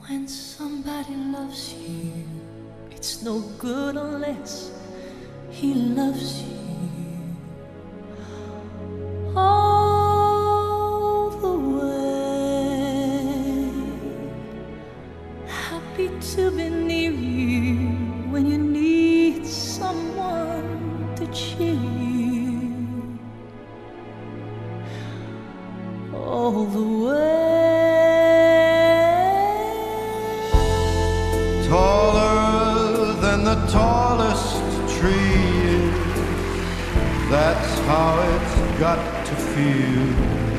When somebody loves you, it's no good unless he loves you all the way. Happy to be near you when you need someone to cheer you all the way. Taller than the tallest tree is, that's how it's got to feel.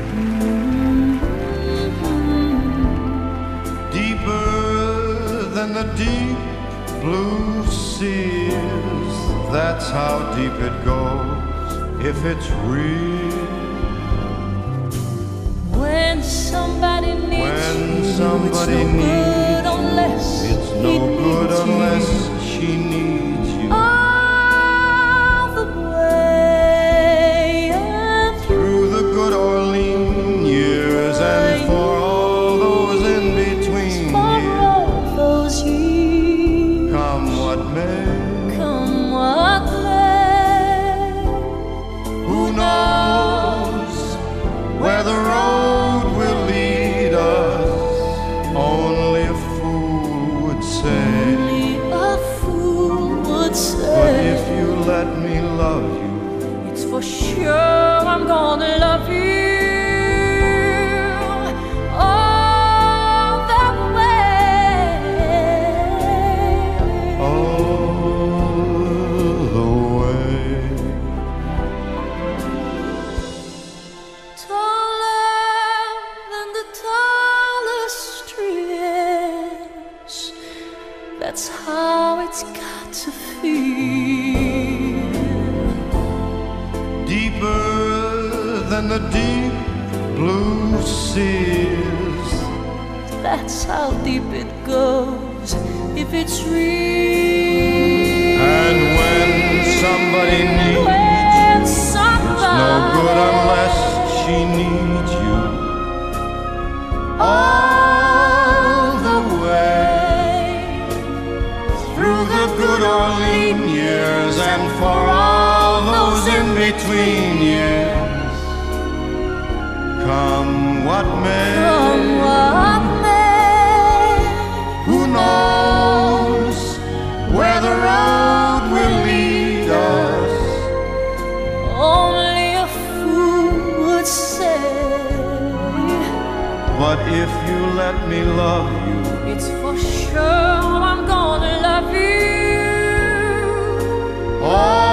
Deeper than the deep blue sea is, that's how deep it goes if it's real. When somebody needs it's no good unless she needs you. All the way and through the good or lean years, and for all those in between years. Come what may, who knows where the road will lead us? Only a fool would say. But if you let me love you, it's for sure I'm gonna love you all the way. All the way. Taller than the tallest trees, that's how it's got to feel. Deeper than the deep blue seas, that's how deep it goes if it's real. and when somebody needs you, it's no good unless she needs you. All the way, through the good or lean years, and for all those in between years. Come what may, who knows where the road will lead us? Only a fool would say. But if you let me love you, It's for sure I'm gonna love you. all